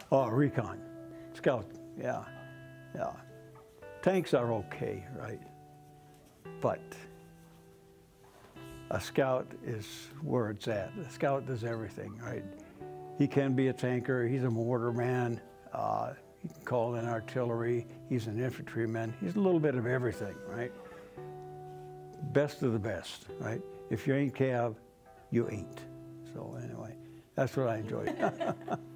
Oh, recon, scout, yeah, yeah. Tanks are okay, right? But a scout is where it's at. A scout does everything, right? He can be a tanker, he's a mortar man, he can call in artillery, he's an infantryman, he's a little bit of everything, right? Best of the best, right? If you ain't Cav, you ain't. So anyway, that's what I enjoyed.